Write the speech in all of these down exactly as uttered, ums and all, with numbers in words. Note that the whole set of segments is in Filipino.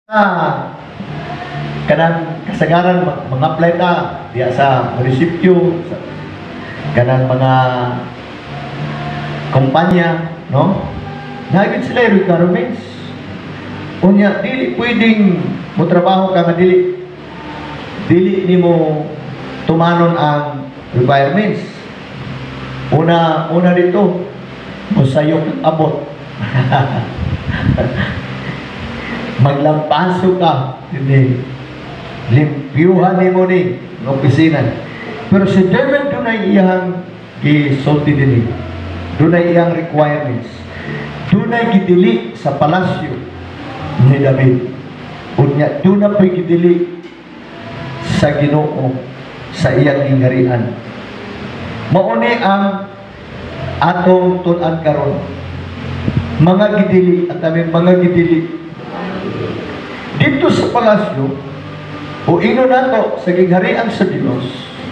Ah, kanang kasagaran mga-apply ta diya sa munisipyo, sa kanang mga kumpanya, no? Nagit sila yung requirements. Unya, dili pwedeng mo trabaho ka nga dili dili nimo tumanon ang requirements. Una, una dito, musayok abot. Maglampaso ka, hindi. Limpyuhan ni mo ni, ng opisina. Pero si David, doon ay iyang gisulti din. Doon ay iyang requirements. Doon ay gidili sa palasyo ni David. Unya, doon na po'y gidili sa Ginoo, sa iyang ingarian. Mauni ang atong tunan karon. Mga gidili, at amin mga gidili, dito sa palasyo, o ino nato sa gingharian sa Dios,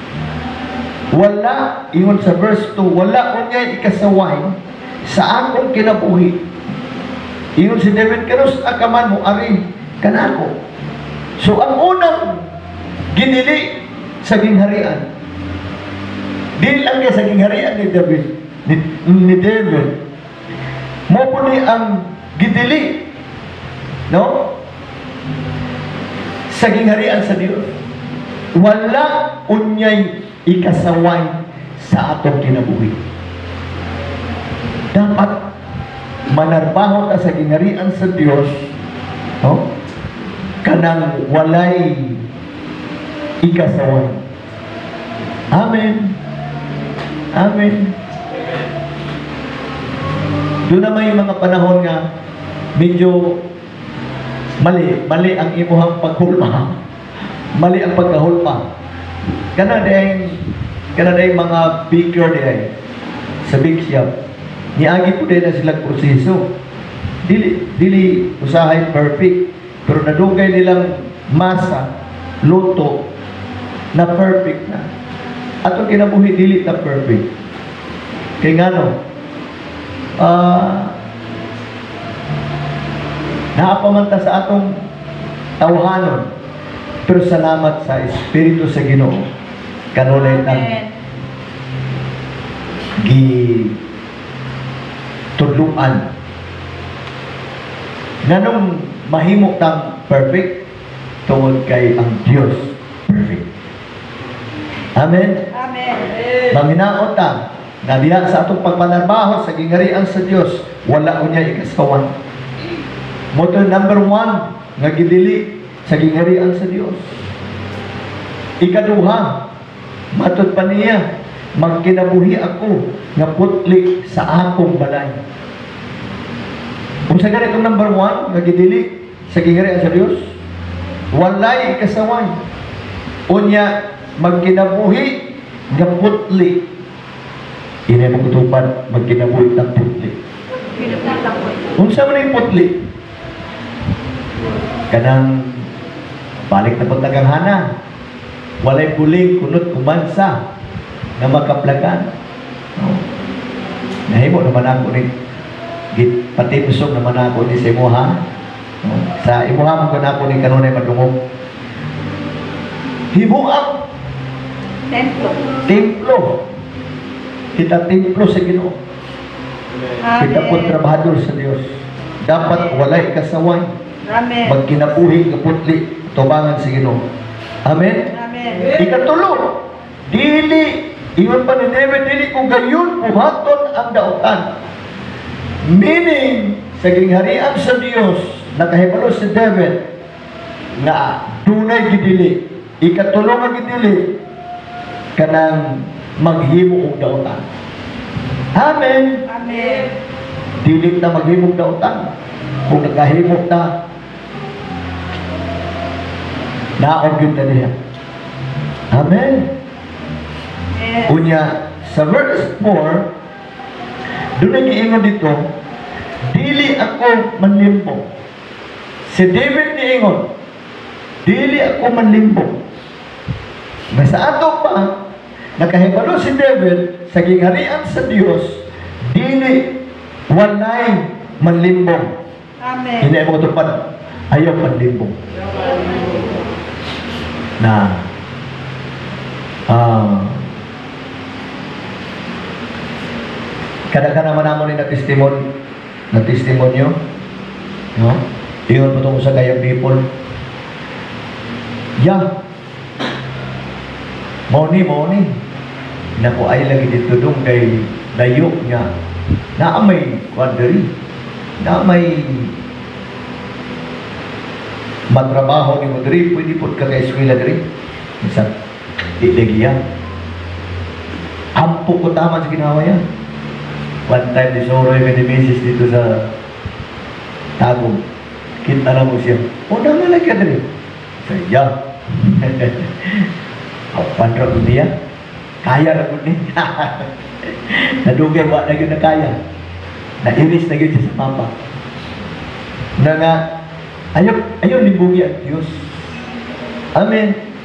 wala, ingon sa verse two, wala unya'y ikasaway sa akong kinabuhi. Ingon si David, kanos akaman mo, ari, kanako. So, ang unang ginili sa gingharian, di lang sa gingharian ni David, ni, ni David, mo po ni ang gidili, no? Sa gingharian sa Diyos. Wala unyay ikasaway sa atong kinabuhi. Dapat manarbaho ka sa gingharian sa Diyos, no? Kanang walay ikasaway. Amen. Amen. Doon naman yung mga panahon nga medyo mali, mali ang imuhang paghulma. Mali ang pagkahulma. Kana day, kana day mga baker day sa big shop. Niagi po din na silang proseso. Dili, dili usahay perfect. Pero nadugay nilang masa, luto, na perfect na. Ato kinabuhi dili na perfect. Kaya nga no, ah, naapamanta sa atong tawhanon, pero salamat sa Espiritu sa Ginoo kanunay tang gi tudluan nganong mahimo tang perfect tungod kay ang Dios perfect. Amen. Amen. Manginaot ta na diha sa atong pagmanarbaho sa gingharian sa Dios wala unya ikasawan. Moto number one, nga gidili sa gingharian sa Dios. Ikaduha, matod pa niya, magkinabuhi ako nga putli sa akong balay. Kung sa ganitong number one, nga gidili sa gingharian sa Dios, walay kasaway. Unya, magkinabuhi nga putli. Ina mo kutupan, magkinabuhi ng putli. Kung sa man yung putli, kanang balik na pagtaganghana, walay puling kunot kumansa na makaplagan. No? Nahimo naman ako ni pati pusog naman ako ni sa imuha. No? Sa imuha mo ko na ako ni kanunay madungog. Hibuang Templo. templo. Kita templo sa Ginoo. Kita po trabahador sa Dios. Dapat walay kasaway. Amen. Magkinabuhi nga putli tubangan sa Ginoo. Amen. Amen. Ikatulo, dili iyon pa ni David, dili ko gayon buhaton ang dautan. Meaning sa gingharian sa Dios nakahibalo si David nga dunay gidili. Ikatulo nga gidili kanang maghimo og dautan. Amen. Amen. Dili na maghimo og dautan. Kung nakahimo ta naon gyud na niya. Amen. Yes. Unya sa verse four, doon na giingon dito, dili ako manlimbo. Si David niingon, dili ako manlimbo. Mas ato pa, nakahibalo si David sa gingharian sa Dios, dili walay manlimbo. Amen. Hindi mo tupad. Ayaw panlimbong. Na ah kada-kada man namon ni na testimon na testimonyo, no? Ingon po tungkol sa kayang people. Ya. Moni, moni. Naku ay lagi dito dong kay layo niya. Na may kwadri. Na may matrabaho ni mo diri, pwede po ka kay eskwela diri. Isa, di legiya. Ampo ko tama sa ginawa yan. One time, di soroy may misis dito sa Tagum. Kita na mo siya. O, naman lang ka diri. Saya. Apan ra ko niya. Kaya ra ko niya. Nadugay, wa na yun na kaya. Nairis na yun siya sa papa. Na nga, ayaw, ayaw libugi ang Diyos. Amen.